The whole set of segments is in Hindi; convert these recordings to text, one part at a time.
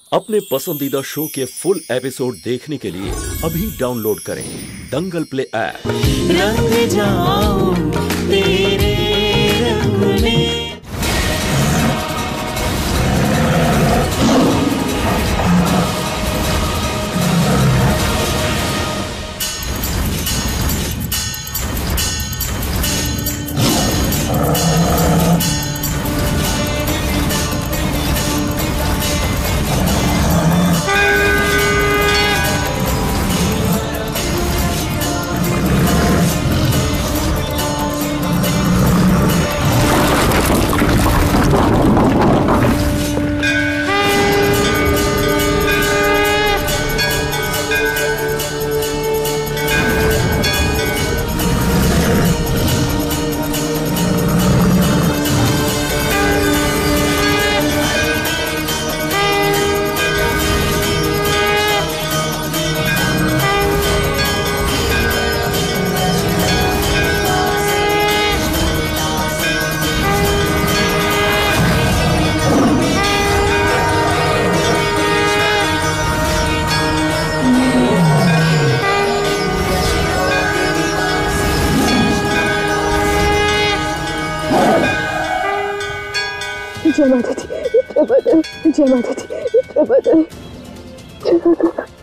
अपने पसंदीदा शो के फुल एपिसोड देखने के लिए अभी डाउनलोड करें दंगल प्ले ऐप। रंग जाऊं तेरे रंग में। जय माता दी, जय माता दी, जय माता दी, जय माता दी, जय माता दी।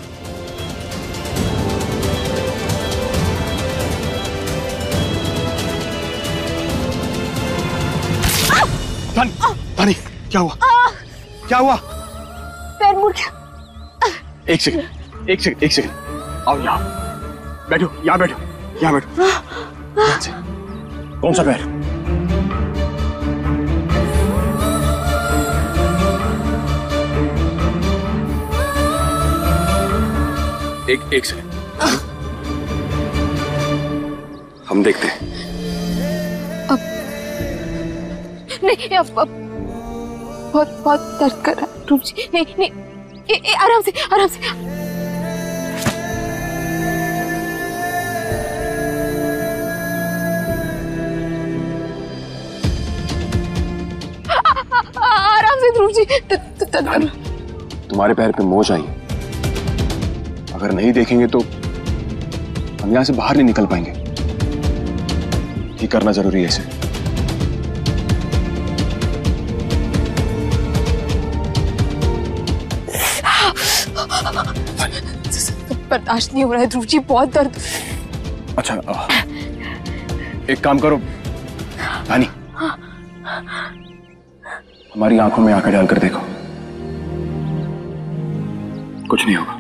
पानी, पानी, क्या हुआ? क्या हुआ? पैर मुड़ गया। एक सेकंड, एक सेकंड, एक सेकंड। आओ यहाँ बैठो, यहाँ बैठो, यहाँ बैठो। यहाँ से। कौन सा पैर? एक सेकंड, हम देखते हैं। अब नहीं, अब बहुत बहुत दर्द कर रहा है रूप जी। नहीं नहीं, आराम से, आराम से। आराम से ध्रुव जी। तुम्हारे पैर पे मोच आई है। अगर नहीं देखेंगे तो हम यहां से बाहर नहीं निकल पाएंगे। ठीक करना जरूरी है इसे। बर्दाश्त नहीं हो रहा है ध्रुव जी, बहुत दर्द। अच्छा, एक काम करो रानी, हमारी आंखों में आंखें डालकर देखो, कुछ नहीं होगा।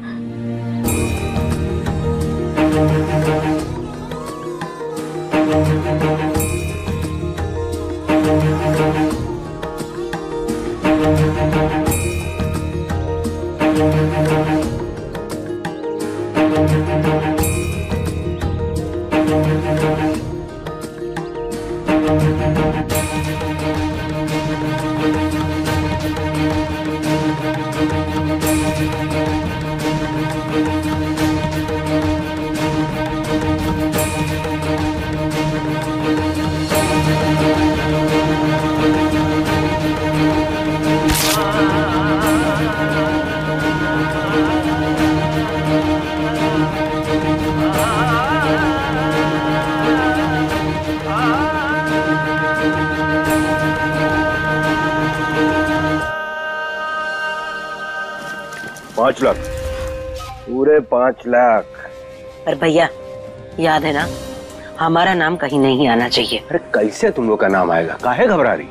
$5 लाख, पूरे 5 लाख। पर भैया याद है ना, हमारा नाम कहीं नहीं आना चाहिए। अरे कैसे तुम लोग का नाम आएगा? काहे घबरा रही?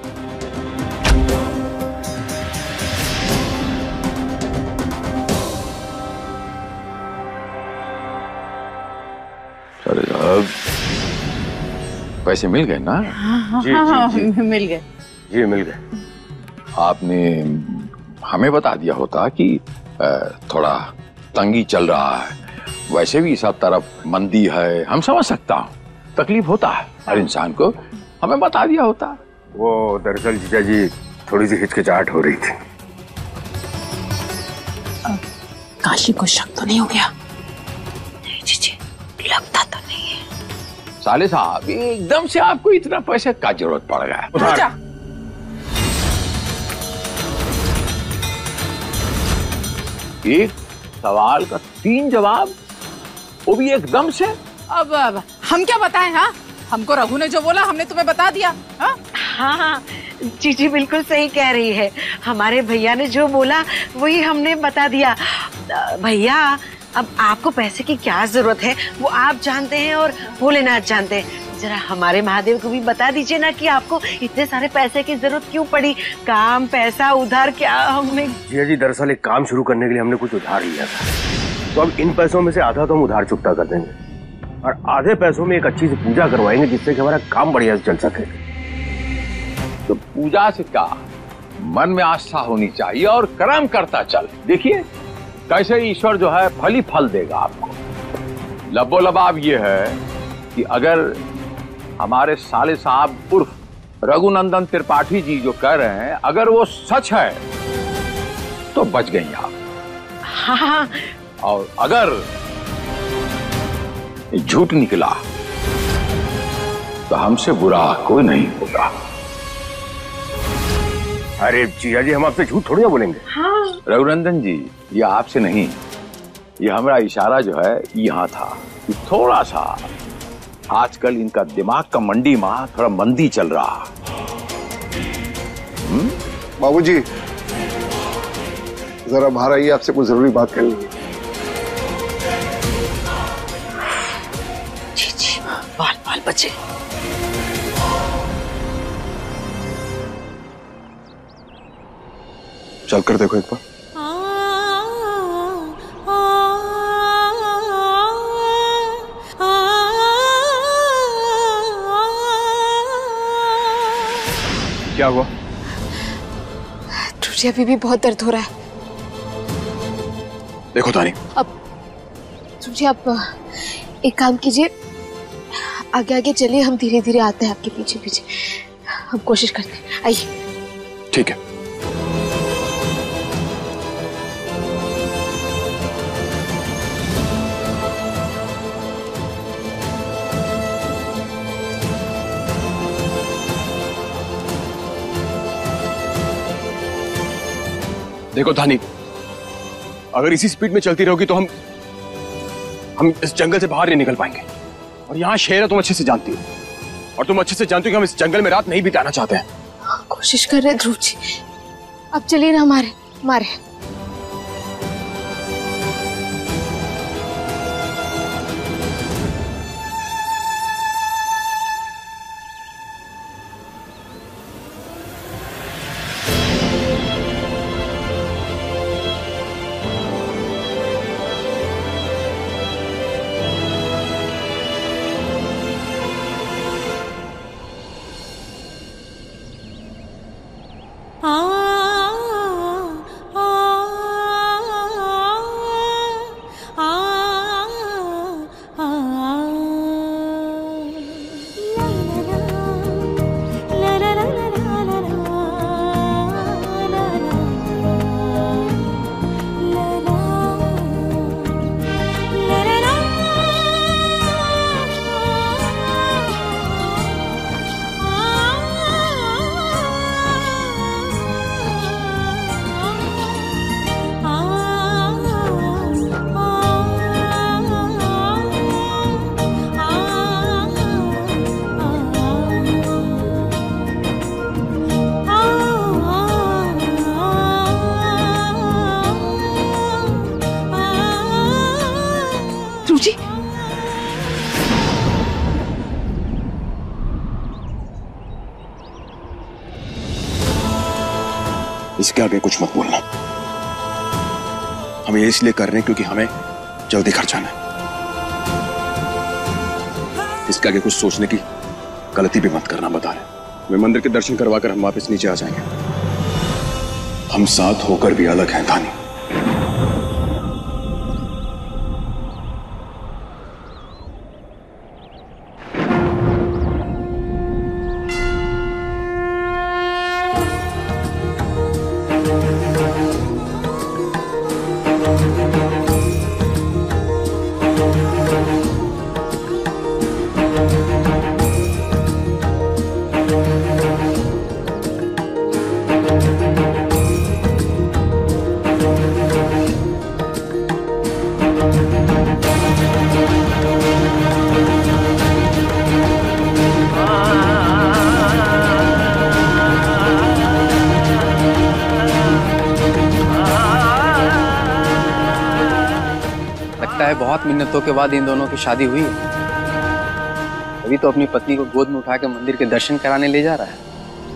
पैसे मिल गए ना? जी जी जी मिल गए। जी मिल गए। आपने हमें बता दिया होता कि थोड़ा तंगी चल रहा है, वैसे भी सब तरफ मंदी है, हम समझ सकता हूँ, तकलीफ होता है हर इंसान को, हमें बता दिया होता। वो दरअसल जीजा जी थोड़ी सी हिचकिचाहट हो रही थी। काशी को शक तो नहीं हो गया? नहीं जी, लगता तो नहीं है। साले साहब, एकदम से आपको इतना पैसे का जरूरत पड़ गया? एक सवाल का 3 जवाब, वो भी एकदम से। अब हम क्या बताएं? हाँ, हमको रघु ने जो बोला हमने तुम्हें बता दिया। हाँ हाँ, जीजी बिल्कुल सही कह रही है। हमारे भैया ने जो बोला वही हमने बता दिया। भैया, अब आपको पैसे की क्या जरूरत है वो आप जानते हैं और भोलेनाथ जानते हैं। जरा हमारे महादेव को भी बता दीजिए ना कि आपको इतने सारे पैसे की जरूरत क्यों पड़ी। काम, पैसा, उधार क्या हमें? जिया जी, दरअसल एक काम शुरू करने के लिए हमने कुछ उधार लिया था, तो अब इन पैसों में से आधा तो हम उधार चुकता कर देंगे और आधे पैसों में एक अच्छी सी पूजा करवाएंगे जिससे कि हमारा काम बढ़िया से चल सके। तो पूजा से क्या, मन में आस्था होनी चाहिए और कर्म करता चल। देखिए कैसे ईश्वर जो है फल ही फल देगा आपको। लबोलबाब ये है कि अगर हमारे साले साहब उर्फ रघुनंदन त्रिपाठी जी जो कह रहे हैं अगर वो सच है तो बच गई आप। हाँ, और अगर झूठ निकला तो हमसे बुरा कोई नहीं होगा। अरे जिया जी, हम आपसे झूठ थोड़ी ना बोलेंगे। हाँ। रघुनंदन जी, ये आपसे नहीं, ये हमारा इशारा जो है यहाँ था कि थोड़ा सा आजकल इनका दिमाग का मंडी में थोड़ा मंदी चल रहा। बाबूजी, जरा बाहर आइए, आपसे कुछ जरूरी बात करनी है। जी, बाल बचे। चल कर देखो एक बार। क्या हुआ? तुझे अभी भी बहुत दर्द हो रहा है। देखो तानी, अब तुझे आप एक काम कीजिए, आगे आगे चलिए, हम धीरे धीरे आते हैं आपके पीछे पीछे। हम कोशिश करते हैं, आइए। ठीक है। देखो धानी, अगर इसी स्पीड में चलती रहोगी तो हम इस जंगल से बाहर नहीं निकल पाएंगे। और यहाँ शेर है, तुम अच्छे से जानती हो, और तुम अच्छे से जानती हो कि हम इस जंगल में रात नहीं बिताना चाहते हैं। कोशिश कर रहे ध्रुव जी, अब चलिए ना हमारे। इसके आगे कुछ मत बोलना। हम ये इसलिए कर रहे हैं क्योंकि हमें जल्दी घर जाना है। इसके आगे कुछ सोचने की गलती भी मत करना, बता रहे। वे मंदिर के दर्शन करवाकर हम वापस नीचे आ जाएंगे। हम साथ होकर भी अलग हैं धानी। लगता है बहुत मिन्नतों के बाद इन दोनों की शादी हुई है। अभी तो अपनी पत्नी को गोद में उठा के मंदिर के दर्शन कराने ले जा रहा है।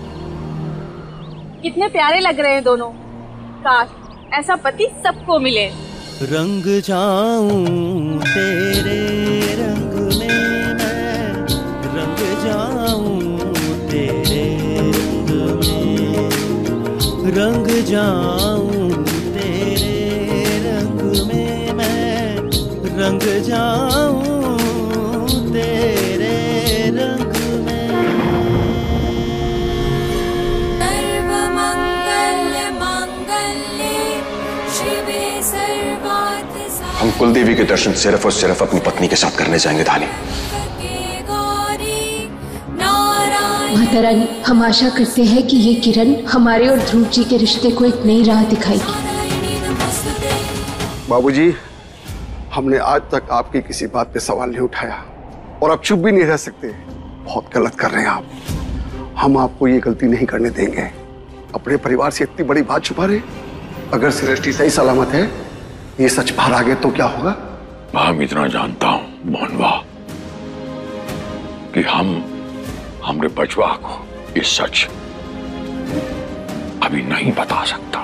कितने प्यारे लग रहे हैं दोनों। काश ऐसा पति सबको मिले। रंग जाऊं तेरे रंग में मैं, रंग जाऊं तेरे रंग में, रंग जाऊं तेरे रंग में मैं, रंग जाऊं तेरे रंग में। सर्व मंगल मांगल्ये शिवे सर्वार्थ साधिके। हम कुलदेवी के दर्शन सिर्फ और सिर्फ अपनी पत्नी के साथ करने जाएंगे धानी। माता रानी, हम आशा करते हैं कि ये किरण हमारे और ध्रुव जी के रिश्ते को एक नई राह दिखाएगी। बाबूजी, हमने आज तक आपकी किसी बात पे सवाल नहीं उठाया और अब चुप भी नहीं रह सकते। बहुत गलत कर रहे हैं आप। हम आपको ये गलती नहीं करने देंगे। अपने परिवार से इतनी बड़ी बात छुपा रहे। अगर सृष्टि सही सलामत है, ये सच बाहर आ गया तो क्या होगा? हम इतना जानता हूं मोहनवा कि हमरे बचवा को ये सच अभी नहीं बता सकता।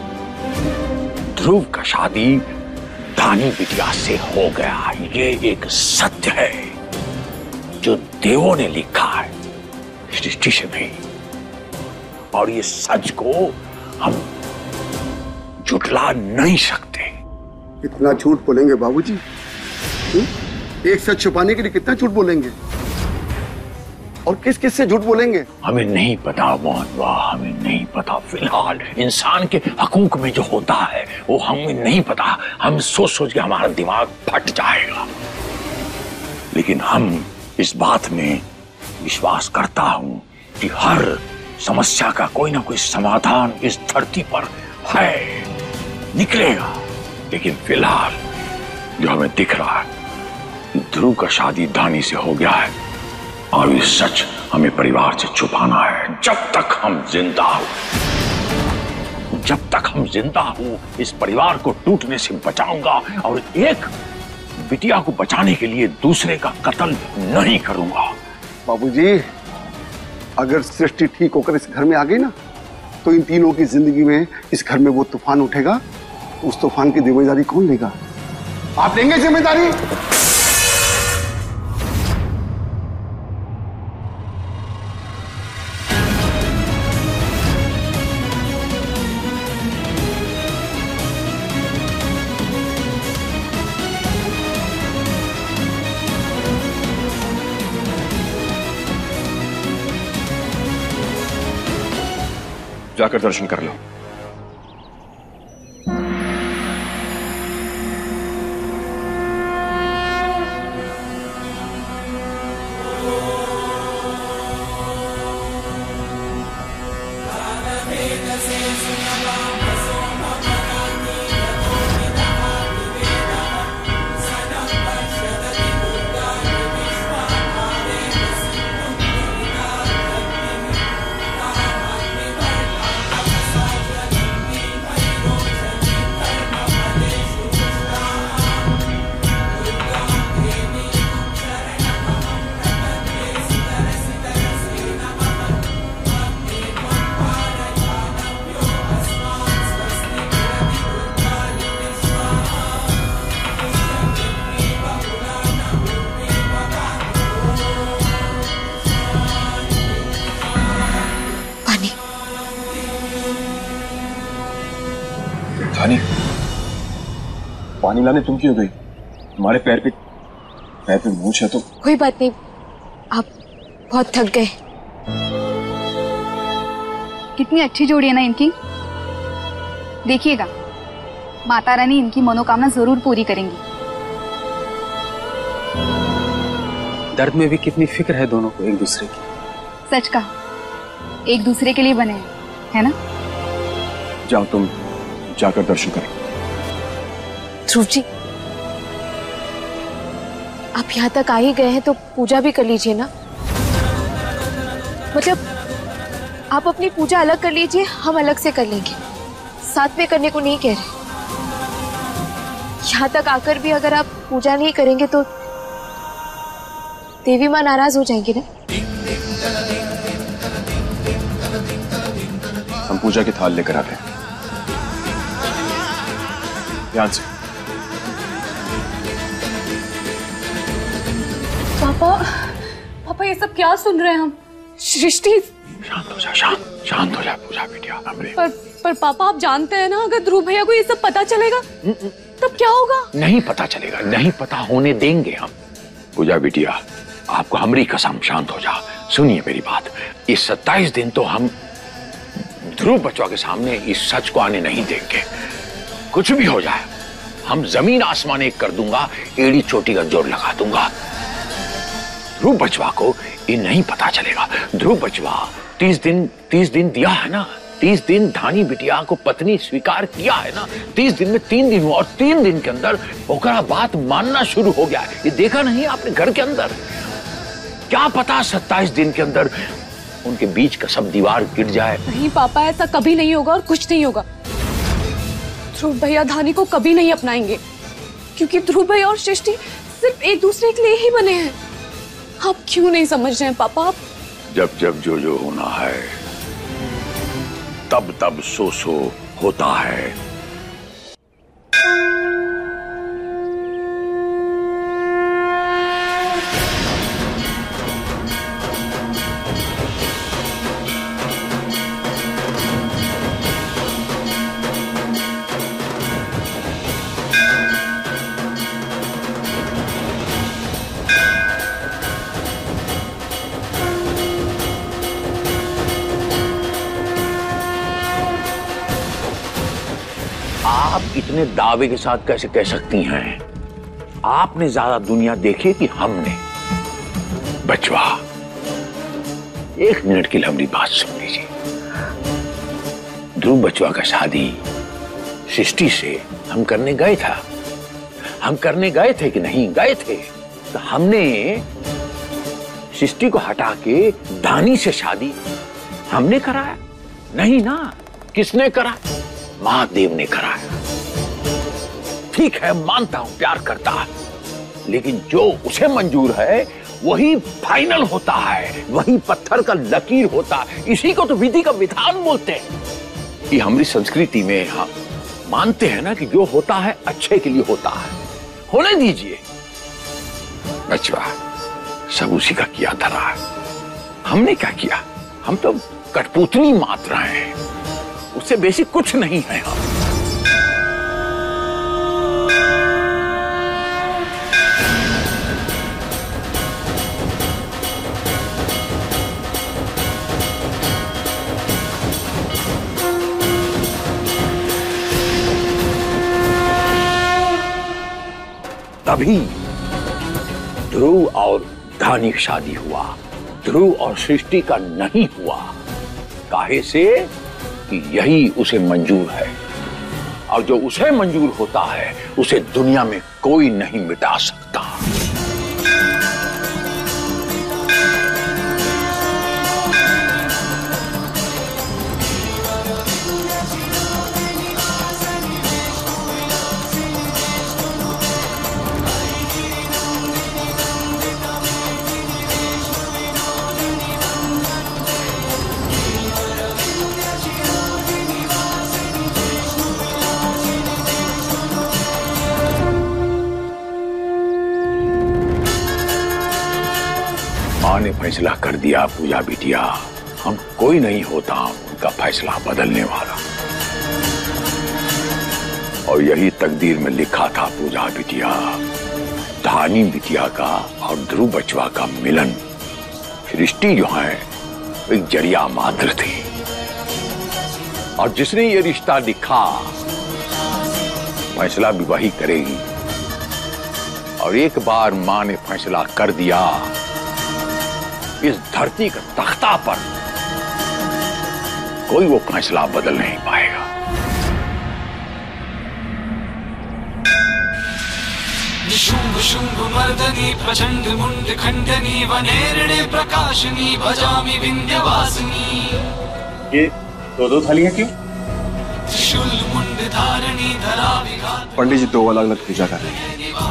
ध्रुव का शादी धानी बिटिया से हो गया, ये एक सत्य है जो देवों ने लिखा है, सृष्टि से भी। और ये सच को हम झुठला नहीं सकते। कितना झूठ बोलेंगे बाबूजी? एक सच छुपाने के लिए कितना झूठ बोलेंगे? और किस किस से झूठ बोलेंगे? हमें नहीं पता मोहनवा, हमें नहीं पता। फिलहाल इंसान के हकूक में जो होता है वो हमें नहीं पता। हम सोच सोच के हमारा दिमाग फट जाएगा। लेकिन हम इस बात में विश्वास करता हूं कि हर समस्या का कोई ना कोई समाधान इस धरती पर है, निकलेगा। लेकिन फिलहाल जो हमें दिख रहा है, ध्रुव का शादी धानी से हो गया है और ये सच हमें परिवार से छुपाना है। जब तक हम जिंदा हूं, इस परिवार को टूटने से बचाऊंगा और एक बिटिया को बचाने के लिए दूसरे का कत्ल नहीं करूंगा। बाबूजी, अगर सृष्टि ठीक होकर इस घर में आ गई ना, तो इन तीनों की जिंदगी में इस घर में वो तूफान उठेगा। तो उस तूफान की जिम्मेदारी कौन लेगा? आप लेंगे जिम्मेदारी? जाकर दर्शन कर लो। धानी, पानी लाने तुम क्यों गई? तुम्हारे पैर पे मूंछ है तो। कोई बात नहीं, आप बहुत थक गए। कितनी अच्छी जोड़ी है ना इनकी। देखिएगा, माता रानी इनकी मनोकामना जरूर पूरी करेंगी। दर्द में भी कितनी फिक्र है दोनों को एक दूसरे की। सच कहा, एक दूसरे के लिए बने हैं, है ना? जाओ, तुम जाकर दर्शन करें। ध्रुव जी, आप यहाँ तक आ ही गए हैं तो पूजा भी कर लीजिए ना। मतलब आप अपनी पूजा अलग कर लीजिए, हम अलग से कर लेंगे। साथ में करने को नहीं कह रहे। यहाँ तक आकर भी अगर आप पूजा नहीं करेंगे तो देवी माँ नाराज हो जाएंगी ना। हम पूजा की थाल लेकर आते हैं, ध्यान से। पापा ये सब क्या सुन रहे हैं हम? सृष्टि शांत हो जा, शांत हो जा पूजा बिटिया। पर पापा आप जानते हैं ना, अगर ध्रुव भैया को ये सब पता चलेगा तब क्या होगा? नहीं पता चलेगा, नहीं पता होने देंगे हम। पूजा बिटिया आपको हमारी कसम, शांत हो जा। सुनिए मेरी बात, इस 27 दिन तो हम ध्रुव बचवा के सामने इस सच को आने नहीं देंगे। कुछ भी हो जाए हम जमीन आसमान एक कर दूंगा, एड़ी चोटी का जोर लगा दूंगा। ध्रुव बचवा को ये नहीं पता चलेगा। ध्रुव बचवा 30 दिन दिया है ना, 30 दिन धानी बिटिया को पत्नी स्वीकार किया है ना। 30 दिन में 3 दिन हुआ और 3 दिन के अंदर ओकरा बात मानना शुरू हो गया। ये देखा नहीं आपने घर के अंदर? क्या पता 27 दिन के अंदर उनके बीच का सब दीवार गिर जाए। नहीं पापा, ऐसा कभी नहीं होगा और कुछ नहीं होगा। ध्रुव भैया धानी को कभी नहीं अपनाएंगे, क्योंकि ध्रुव भैया और सृष्टि सिर्फ एक दूसरे के लिए ही बने हैं। आप क्यों नहीं समझ रहे हैं पापा? आप जब जब जो होना है तब तब सो होता है। आप इतने दावे के साथ कैसे कह सकती हैं? आपने ज्यादा दुनिया देखी कि हमने? बचवा, 1 मिनट के लिए हमारी बात सुन लीजिए। ध्रुव बचवा का शादी सृष्टि से हम करने गए था। हम करने गए थे कि नहीं गए थे? तो हमने सृष्टि को हटा के धानी से शादी हमने कराया नहीं ना। किसने करा? महादेव ने कराया। ठीक है, मानता हूं प्यार करता है, लेकिन जो उसे मंजूर है वही फाइनल होता है, वही पत्थर का लकीर होता है। इसी को तो विधि का विधान बोलते हैं। ये हमारी संस्कृति में हम मानते हैं ना कि जो होता है अच्छे के लिए होता है। होने दीजिए। बचवा, सब उसी का किया धरा है। हमने क्या किया? हम तो कठपुतली मात्र हैं, उससे बेसिक कुछ नहीं है हम। तभी ध्रुव और धानी की शादी हुआ, ध्रुव और सृष्टि का नहीं हुआ। काहे से? कि यही उसे मंजूर है, और जो उसे मंजूर होता है उसे दुनिया में कोई नहीं मिटा सकता। मां ने फैसला कर दिया पूजा बिटिया, हम कोई नहीं होता उनका फैसला बदलने वाला। और यही तकदीर में लिखा था पूजा बिटिया। धानी बिटिया का और ध्रुव बचवा का मिलन सृष्टि जो है एक जरिया मात्र थी, और जिसने ये रिश्ता लिखा फैसला भी वही करेगी। और एक बार मां ने फैसला कर दिया, इस धरती का तख्ता पर कोई वो फैसला बदल नहीं पाएगा। शुंभ शुंभ मर्दनी प्रचंड मुंड खंडनी वनेरणे प्रकाशनी भजामि विंध्यवासिनी। ये 2-2 थालियां क्यों? त्रिशूल मुंड धारणी धरा विघात पंडित जी दो अलग अलग पूजा कर रहे हैं।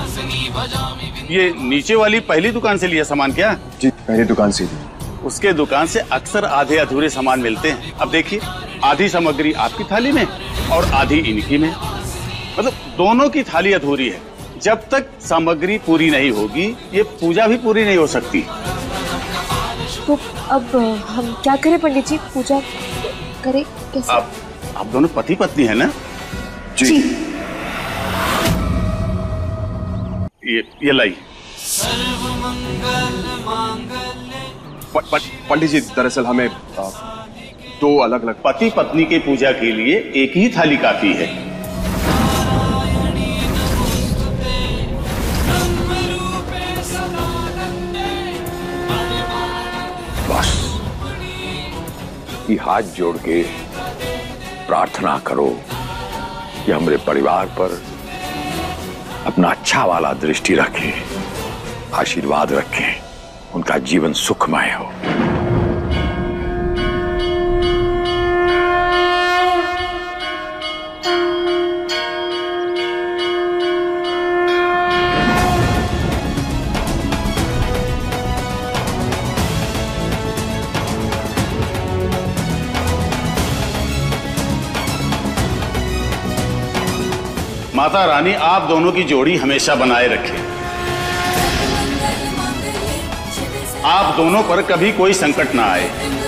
ये नीचे वाली पहली दुकान से लिया सामान क्या? जी पहली दुकान से लिया। उसके दुकान से अक्सर आधे अधूरे सामान मिलते हैं। अब देखिए, आधी सामग्री आपकी थाली में और आधी इनकी में, मतलब दोनों की थाली अधूरी है। जब तक सामग्री पूरी नहीं होगी ये पूजा भी पूरी नहीं हो सकती। तो अब हम क्या करें पंडित जी? पूजा करें कैसे? आप दोनों पति पत्नी है ना? जी। ये लाई। पंडित जी दरअसल हमें दो अलग अलग पति पत्नी की पूजा के लिए एक ही थाली काफी है। बस ये हाथ जोड़ के प्रार्थना करो कि हमारे परिवार पर अपना अच्छा वाला दृष्टि रखे, आशीर्वाद रखें, उनका जीवन सुखमय हो। माता रानी आप दोनों की जोड़ी हमेशा बनाए रखे। आप दोनों पर कभी कोई संकट ना आए।